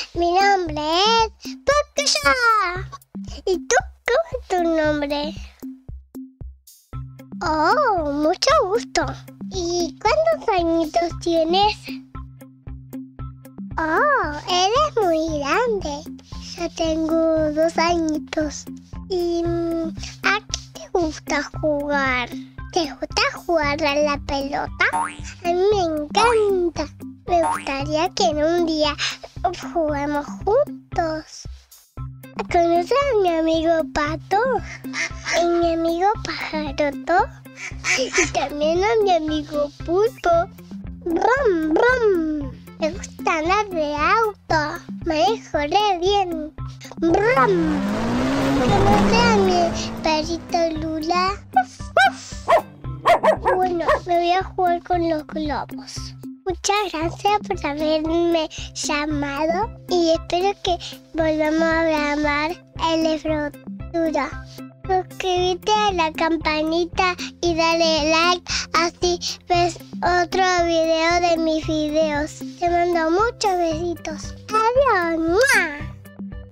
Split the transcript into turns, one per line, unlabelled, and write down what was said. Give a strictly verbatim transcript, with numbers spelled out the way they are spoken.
Mi nombre es Pacaya. ¿Y tú? ¿Cómo es tu nombre? Oh, mucho gusto. ¿Y cuántos añitos tienes? Oh, eres muy grande. Yo tengo dos añitos. ¿Y a qué te gusta jugar? ¿Te gusta jugar a la pelota? A mí me encanta. Me gustaría que en un día juguemos juntos. ¿Conoces a mi amigo Pato? Y mi amigo Pajaroto. Y también a mi amigo Pulpo. ¡Brum, brum! Me gusta andar de auto. Manejo re bien. ¡Brum! ¿Conoces a mi perrito Lula? Bueno, me voy a jugar con los globos. Muchas gracias por haberme llamado y espero que volvamos a grabar el futuro. Suscríbete a la campanita y dale like, así ves otro video de mis videos. Te mando muchos besitos. Adiós. ¡Mua!